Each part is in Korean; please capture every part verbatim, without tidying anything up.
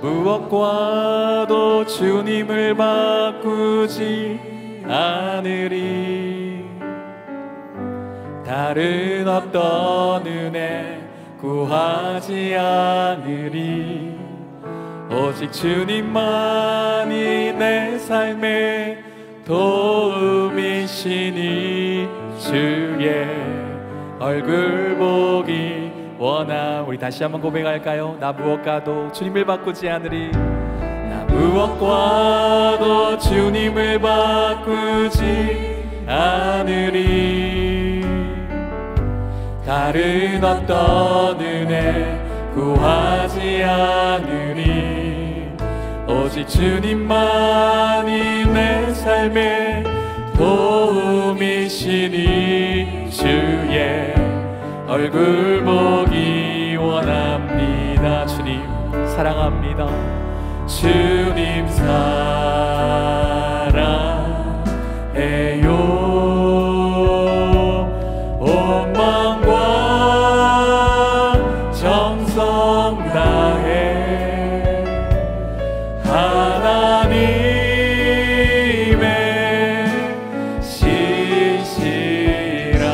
무엇과도 주님을 바꾸지 않으리. 다른 어떤 은혜 구하지 않으리. 오직 주님만이 내 삶의 도움이시니 주의 얼굴 보기 원함. 우리 다시 한번 고백할까요? 나 무엇과도 주님을 바꾸지 않으리. 나 무엇과도 주님을 바꾸지 않으리. 다른 어떤 은혜 구하지 않으리. 오직 주님만이 내 삶의 도움이시니 주의 얼굴 보기 원합니다. 주님 사랑합니다. 주님 사랑해요. 온 마음과 정성 다해 하나님의 신실한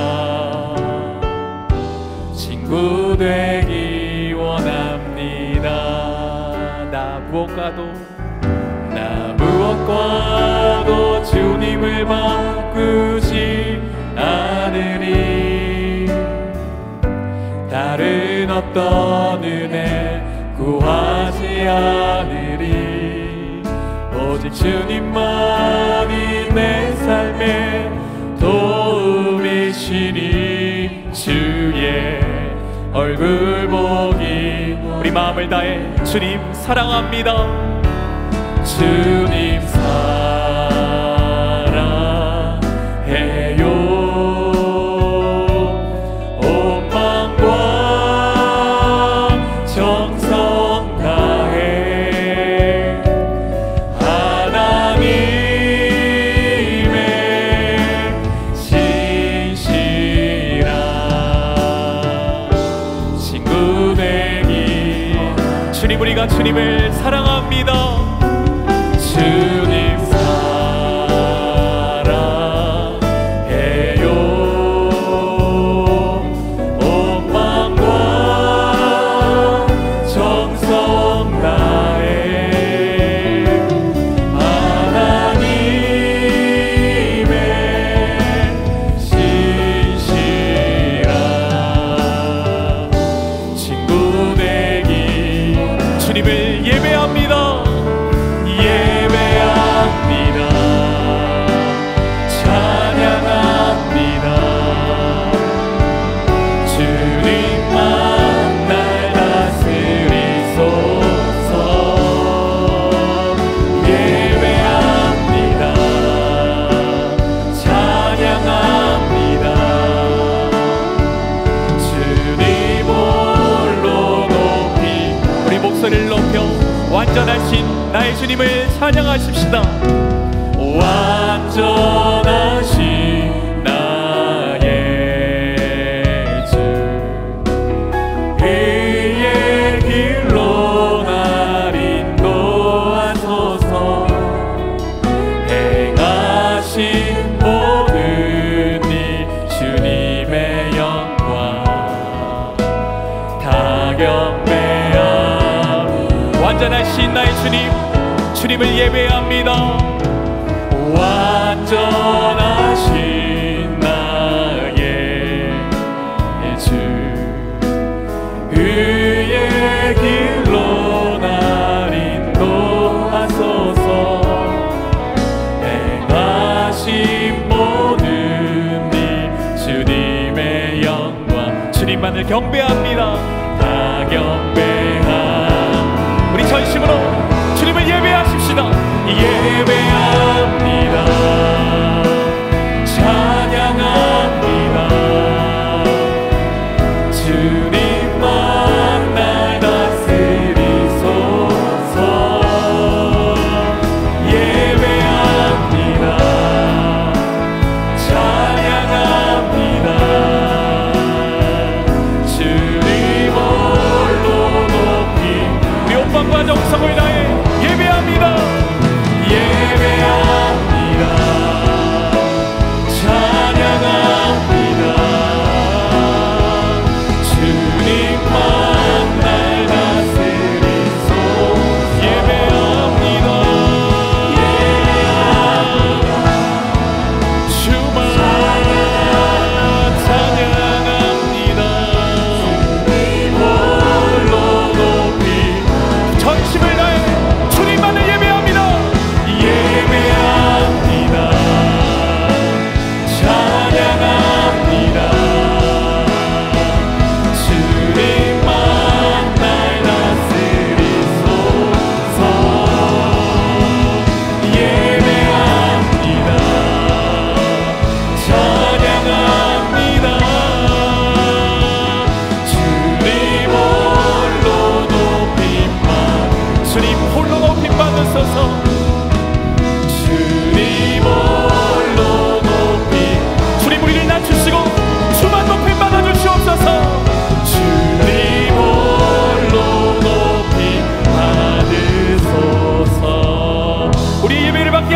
친구 되기 원합니다. 나 무엇과도 나 무엇과도 주님을 바꾸지 않으리. 다른 어떤 은혜 구하지 않으리. 오직 주님만이 내 삶의 도움이시니 주의 얼굴 보기. 우리 마음을 다해 주님 사랑합니다. 주님 사랑해요. 온 마음과 정성 다해 하나님의 신실한 친구 되기. 주님 우리가 주님을 사랑합니다. 주님 사랑해요. 온 마음과 정성 다해 하나님의 신실한 친구 되기. 주님을 예배합니다. 완전하신 나의 주님을 찬양하십시다. 완전하신 나의 주 그의 길로 날 인도하소서. 행하신 모든 일 주님의 영광 다 경배하며 완전하신 나의 주님, 주님을 예배합니다. 완전하신 나의 주 그의 길로 날 인도하소서. 행하신 모든 일 주님의 영광 주님만을 경배합니다. 다 경배합니다. 우리 전심으로 주님을 예배하십시다. 예배합니다. 찬양합니다. 주님만 날 다스리소서. 예배합니다. 찬양합니다. 주님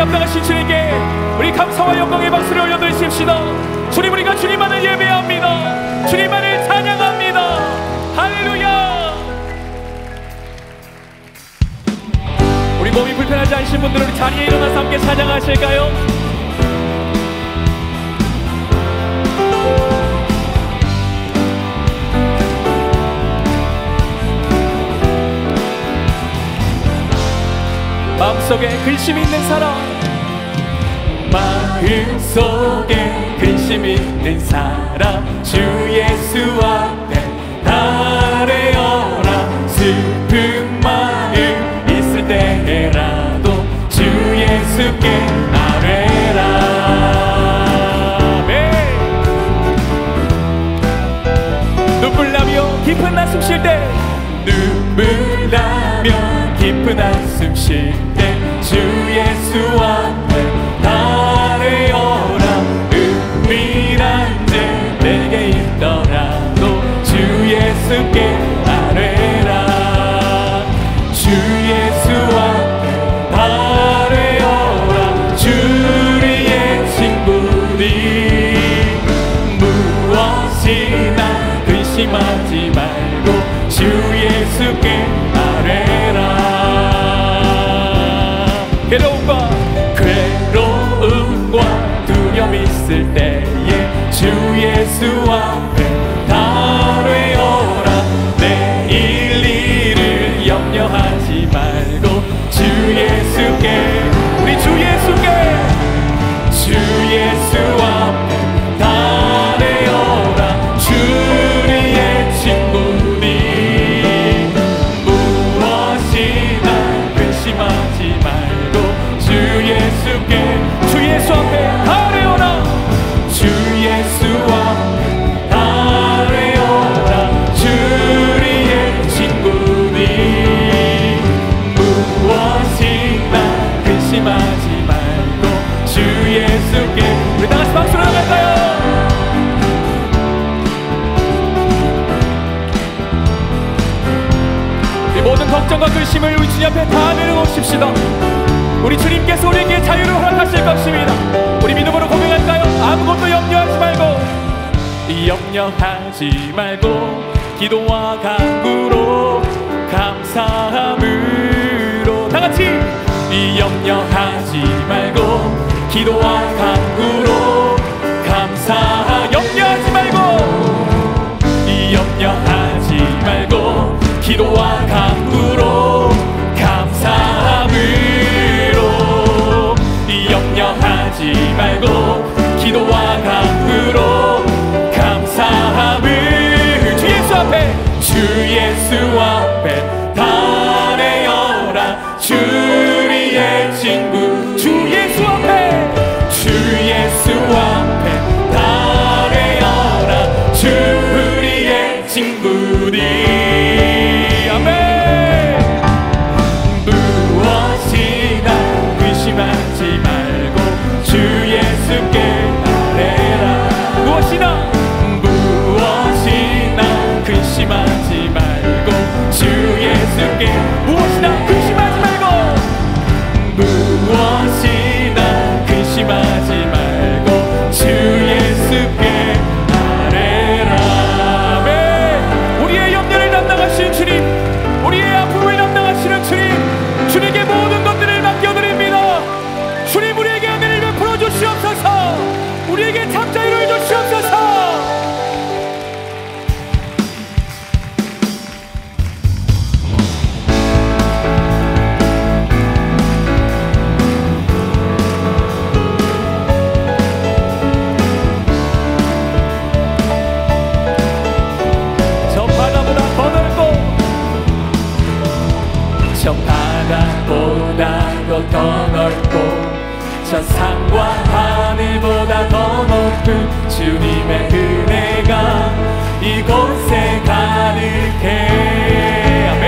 감당하신 주님께 우리 감사와 영광의 박수를 올려드리십시다. 주님, 우리가 주님만을 예배합니다. 주님만을 찬양합니다. 할렐루야. 우리 몸이 불편하지 않으신 분들은 자리에 일어나서 함께 찬양하실까요? 마음속에 근심 있는 사람, 마음속에 근심 있는 사람, 주 예수 앞에 나아뢰어라. 슬픈 마음 있을 때라도 주 예수께 아뢰라. 네. 눈물 나며 깊은 한숨 쉴 때, 눈물 나며 깊은 한숨 쉴 때 주 예수 앞에 나아뢰어라. 은밀한 죄 내게 있더라도 주 예수께 아뢰라. 주 예수 앞에 나아뢰어라. 주리의 친구니 무엇이나 근심하지 말고 주 예수께 아뢰라. 괴로움과 괴로움과 두려움 있을 때에 주 예수 앞에 나아뢰어라. 내일 일을 염려하지 말고 주 예수께, 우리 주 예수께, 주 예수 앞에 나아뢰어라. 주리의 친구니 무엇이나 근심하지 말고 주 예수께, 주 예수 앞에 나아뢰어라. 주 예수 앞에 나아뢰어라. 주리의 친구니 무엇이나 근심하지 말고 주 예수께. 우리 다같이 박수로 나갈까요? 이 모든 걱정과 근심을 우리 주님 앞에 다 내려놓으십시다. 우리 주님께서 우리에게 자유를 허락하실 것입니다. 우리 믿음으로 고백할까요? 아무것도 염려하지 말고, 염려하지 말고 기도와 간구로 감사함으로, 다같이 염려하지 말고 기도와 간구로 감사, 염려하지 말고, 염려하지 말고 기도와 간구로 감사함으로, 염려하지 말고 기도와 간구로 감사함을, 주 예수 앞에, 주 예수 앞에 나아뢰어라. 주리의 친구, 주 예수 앞에, 주 예수 앞에 나아뢰어라. 주리의 친구니 아멘. 무엇이나 근심하지 말고 주 예수께 아뢰라. 무엇이나 무엇이나 근심하지 말고 주 예수께, 무엇이나 근심하지 말고 무엇이나 근심하지 말고 주 예수께 아뢰라. 아멘. 우리의 염려를 담당하신 주님, 우리의 아픔을 담당하시는 주님, 주님께 모든 것들을 맡겨드립니다. 주님, 우리에게 은혜를 베풀어 주시옵소서. 우리에게 참 자유를 주시옵소서. 저 바다보다 더 넓고, 저 바다보다도 더 넓고, 저 산과 하늘보다 더 높은 주님의 은혜가 이곳에 가득해. 아멘.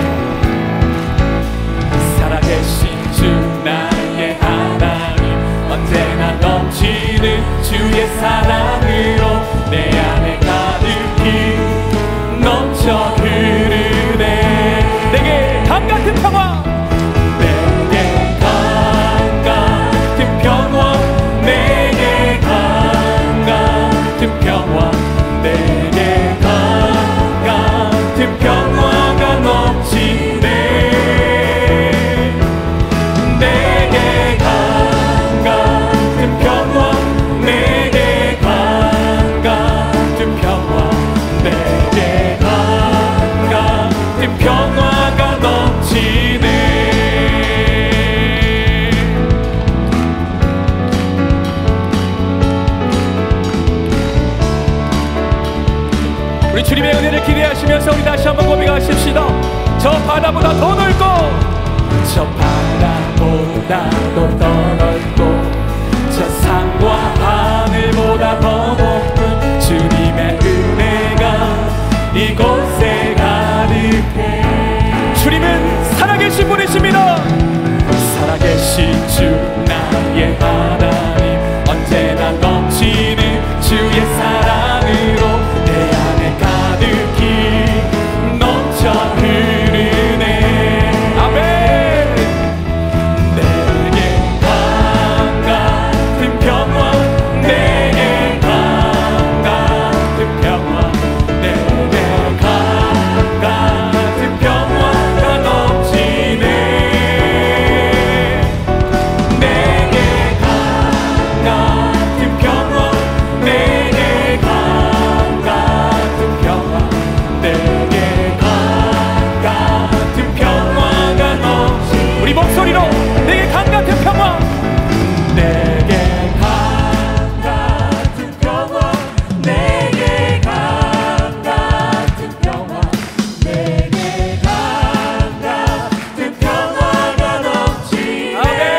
살아계신 주 나의 하나님, 언제나 넘치는 주의 사랑으로 내 안에 가득히 넘쳐 흐르네. 내게 강 같은 평화, 내게 강 같은 평화가 넘치네. 내게 강 같은 평화, 내게 강 같은 평화, 내게 강 같은 평화가 넘치네. 우리 주님의 은혜를 기대하시면서 우리 다시 한번 고백하십시다. 저 바다보다 더 넓고, 저 바다보다도 더 넓고, 저 산과 하늘보다 더 높은 주님의 은혜가 이곳에 가득해. 주님은 살아계신 분이십니다. 살아계신 주 나의 하나님, 언제나 넘치는 주의 사랑으로 내 안에 가득히 넘쳐 흐르네. 아멘. 내게 강 같은 평화, 내게 강 같은 평화, 내게 강 같은 평화가 넘치네. 내게 강 같은 평화, 내게 강 같은 평화, 내게 강 같은 평화가 넘치네. 우리 목소리로 내게 강 같은 평화, 내게 강 같은 평화, 내게 강 같은 평화, 내게 강 같은 평화가 넘치네.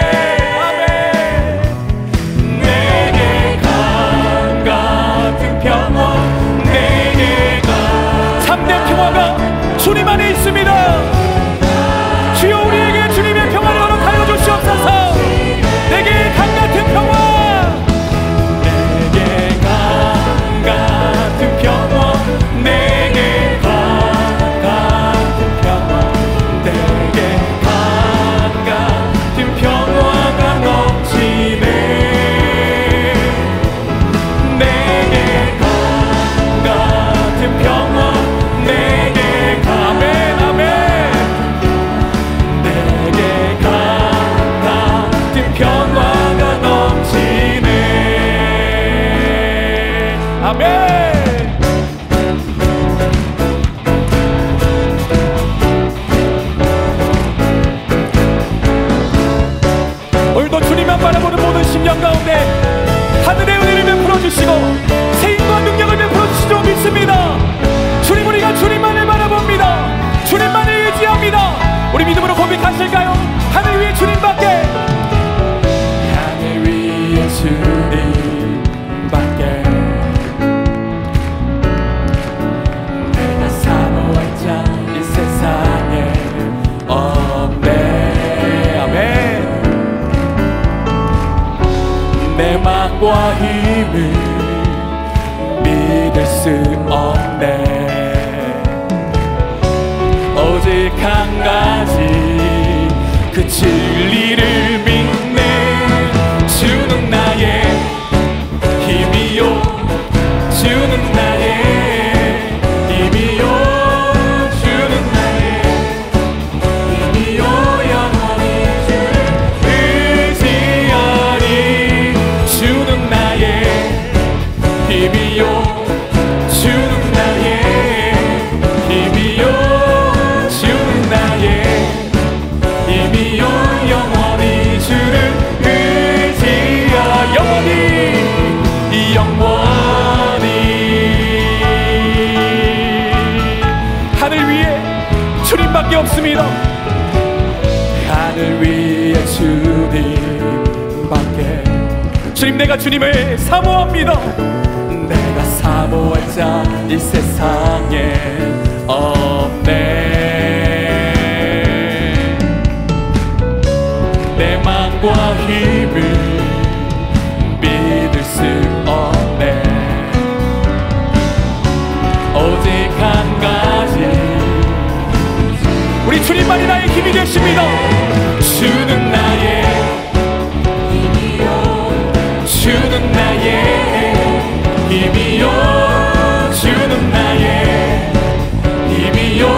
아멘. 내게 강 같은 평화, 내게 강 참된 평화가 주님 안에 있습니다. 주여 우리에게 주님의 평화를 허락하여 주시옵소서. 내게 강 같은 평화, 내게 강 같은 평화, 내게 강 같은 평화, 내게 강 같은 평화가 넘치네. 내게 강 같은 평화, 내게 강 아멘 아멘. 내게 강 같은 평화가 넘치네. 아멘. 오늘도 주님만 바라보는 모든 심령 가운데 하늘의 은혜를 베풀어주시고 세임과 능력을 베풀어주시도록 믿습니다. 주님, 우리가 주님만을 바라봅니다. 주님만을 의지합니다. 우리 믿음으로 고백하실까요? 하늘 위에 주님밖에, 하늘 위에 주님밖에 내가 사모할 자 이 세상에 없네. 아멘. 내 맘과 힘을 믿을 수 없네. 오직 한 가지 그 진리를 믿네. 주는 나의 힘이요, 주는 나의 힘이요, 주는 나의 힘이요, 영원히 주를 의지하리. 주는 나의 힘이요, 주는 나의 힘이요, 주는 나의 힘이요, 영원히 주를 의지하. 영원히 영원히. 하늘 위에 주님밖에 없습니다. 하늘 위에 주님밖에. 주님, 내가 주님을 사모합니다. 내가 사모할 자 이 세상에 없네. 내 맘과 힘을 믿을 수 없네. 오직 한 가지, 우리 주님만이 나의 힘이 되십니다. 주는 나의 힘이요, 주는 나의 힘이요, 주는 나의 힘이요,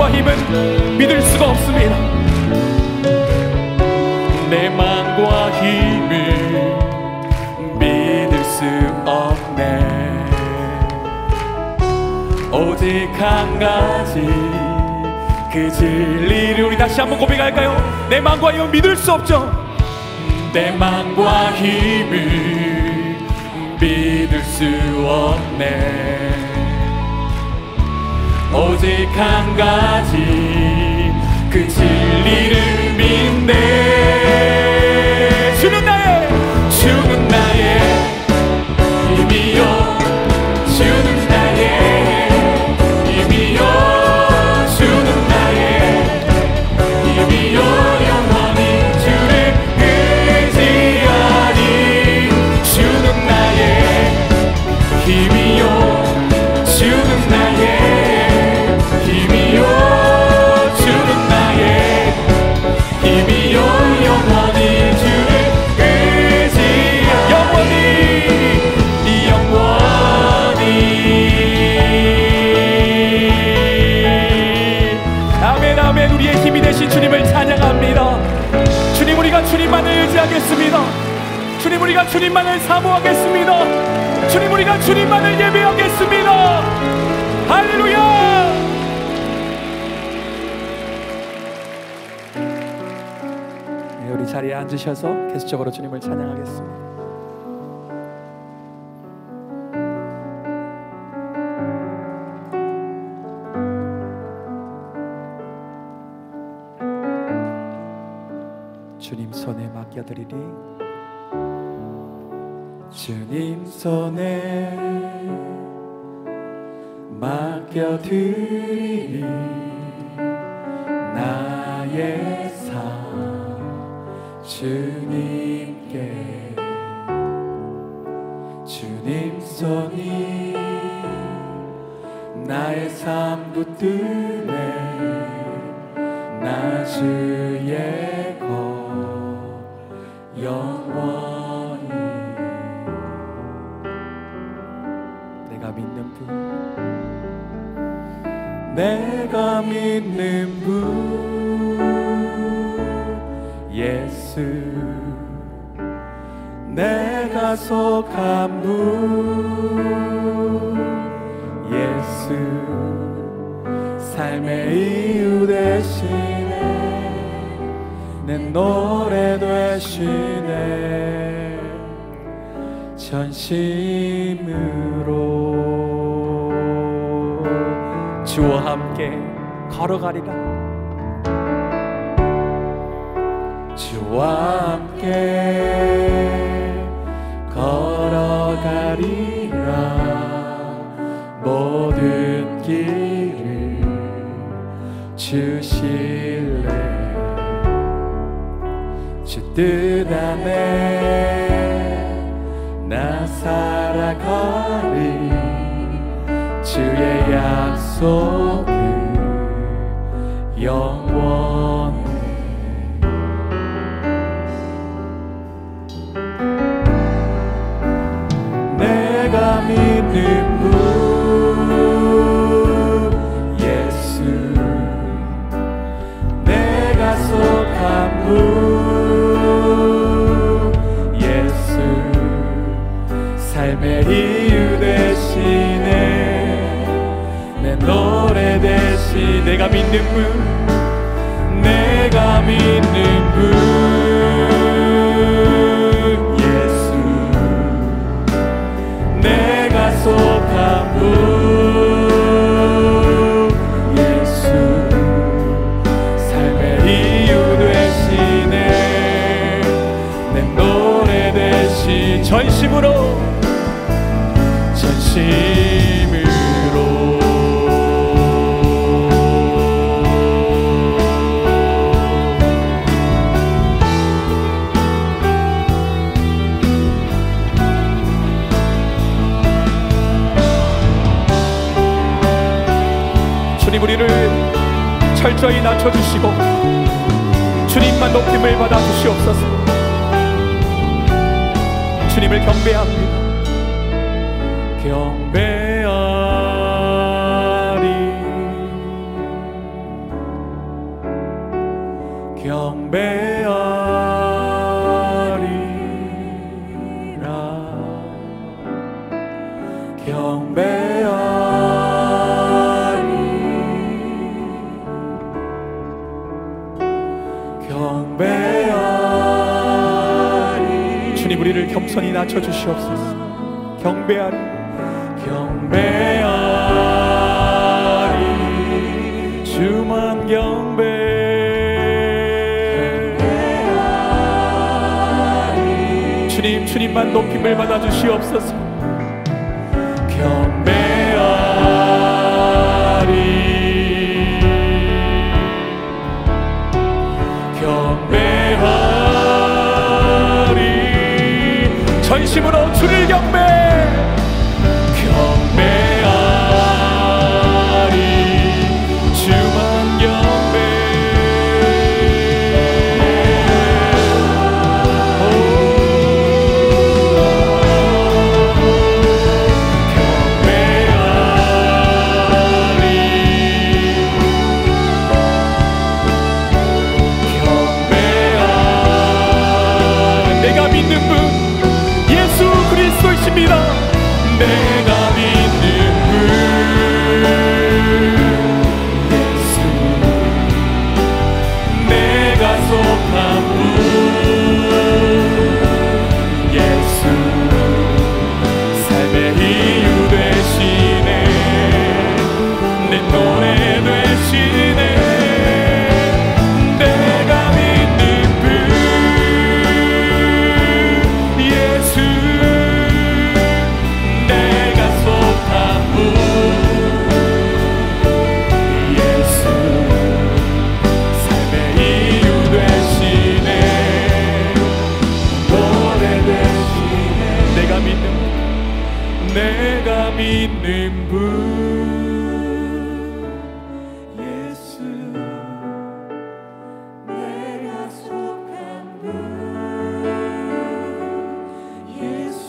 마음과 힘은 믿을 수가 없습니다. 내 마음과 힘을 믿을 수 없네. 오직 한 가지 그 진리를 우리 다시 한번 고백할까요? 내 마음과 힘은 믿을 수 없죠. 내 마음과 힘을 믿을 수 없네. 오직 한 가지 그 진리를 믿네. 주는 나의 주는 나의 힘이요. 주는 나의 힘이요. 주는 나의 힘이요. 영원히 주를 의지하니. 주는 나의 힘이요. 주는 나의 힘이요. 주는 나의 힘이요. 영원히 주를 의지하. 영원히 영원히. 아멘 아멘. 우리의 힘이 되신 주님을 찬양합니다. 주님, 우리가 주님만을 의지하겠습니다. 주님, 우리가 주님만을 사모하겠습니다. 주님, 우리가 주님만을 예배하겠습니다. 할렐루야. 네, 우리 자리에 앉으셔서 계속적으로 주님을 찬양하겠습니다. 주님 손에 맡겨드리리. 주님 손에 맡겨드리리. 나의 삶 주님께. 주님 손이 나의 삶 붙드네. 나 주의 것 영원히. 내가 믿는 분, 내가 믿는 분 예수. 내가 속한 분 예수. 삶의 이유 되시네. 내 노래 되시네. 전심으로 주와 함께 걸어가리라. 주와 함께 걸어가리라. 모든 길을 주실래. 주 뜻 안에 나 살아가리. 주의 약속은 영원해. 내가 믿는 분 예수. 내가 속한 분 예수. 삶의 이유 되시네. 내 노래 대신. 내가 믿는 분, 내가 믿는 분 예수. 내가 속한 분 예수. 삶의 이유 되시네. 내 노래 대신. 전심으로 전심으로. 주님, 우리를 철저히 낮춰주시고 주님만 높임을 받아 주시옵소서. 주님을 경배합니다. 경배하리. 경배하리라 경배하리 경배하리 주님 우리를 겸손히 낮춰주시옵소서. 경배하리 경배하리 주만 경배 경배하리 주님 주님만 높임을 받아주시옵소서. 경배하리 경배하리 전심으로 주를 경배 내가 믿는 분 예수 내가 속한 분 예수 삶의 이유 되시네 내 노래 되시네 내가 믿는 분 예수 내가 믿는 분 예수 내가 속한 분 예수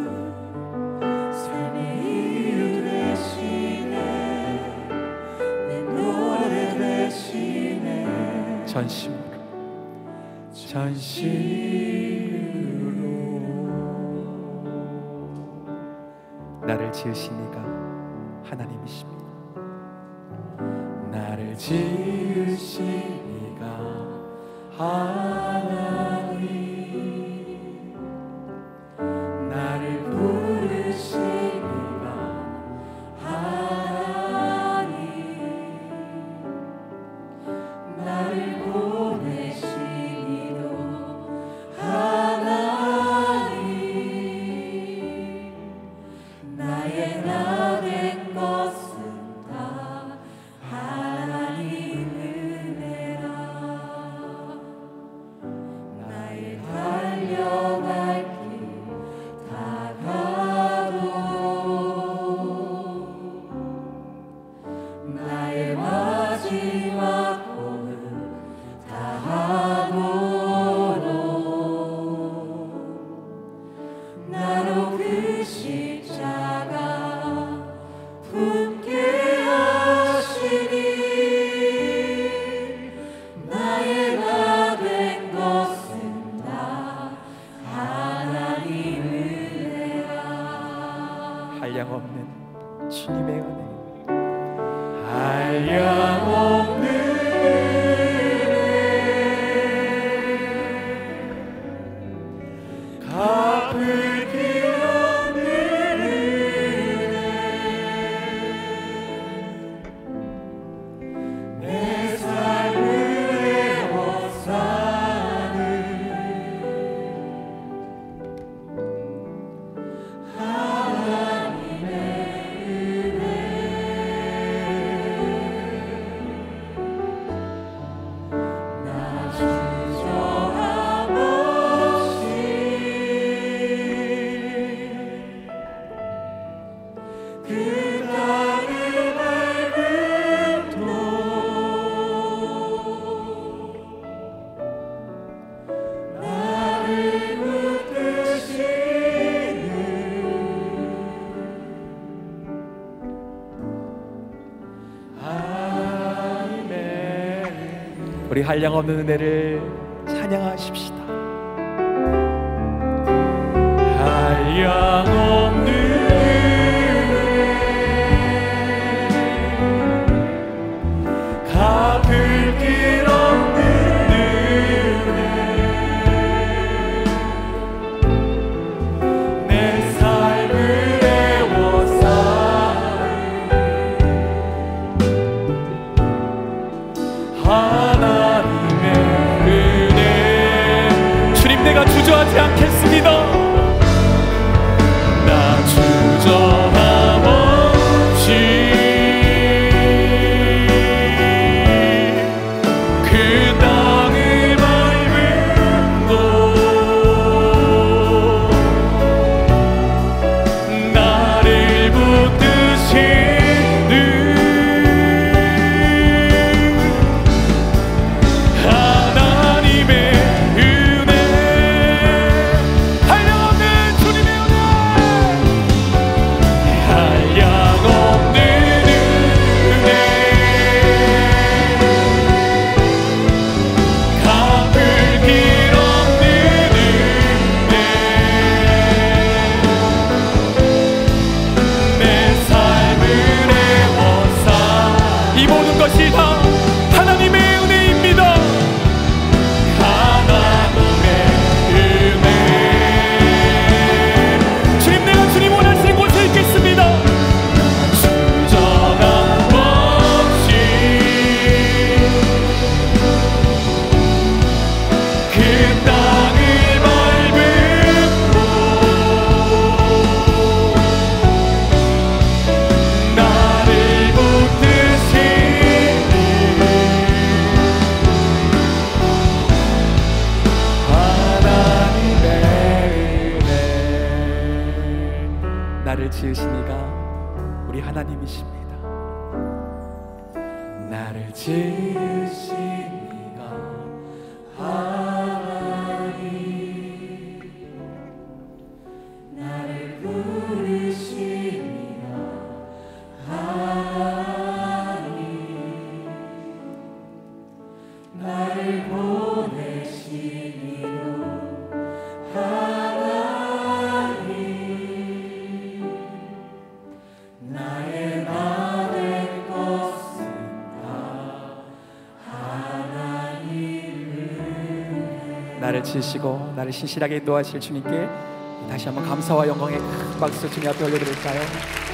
삶의 이유 되시네 내 노래 되시네 전심으로 전심으로 나를 지으신 이가 하나님이십니다. 나를 지으신 이가 하나님 나를 부르신 이가 하나님 나를 보내신 이도 하나님 나의 나 된 것은 다 하나님 은혜라 나의 달려갈 길 다가도록 나의 마지막 꿈을 다하도록 나로 그 십자가 품게 하시니 나의 나 된 것은 다 하나님 은혜라 한량없는 주님의 은혜 한량없는 갚을 길 없는 내 삶을 애워싸는 하나님의 은혜 나 주저함 없이 그 땅을 밟음도 나를 붙드시는 하나님의 우리 한량없는 은혜를 찬양하십시다. 한량없는 갚을 길 없는 은혜, 내 삶을 애워싸는 하나님의 은혜. 주님, 내가 주저하지 않겠습니다. 나 주저함 없이 나를 지으시니가 우리 하나님이십니다. 나를 지으시니가 하나님, 나를 부르시니가 하나님, 나를 보내시니가 하나님, 나의 나될 것은 다 하나님을. 나를 지으시고 나를 신실하게 인도하실 주님께 다시 한번 감사와 영광의 큰 박수 주님 앞에 올려드릴까요?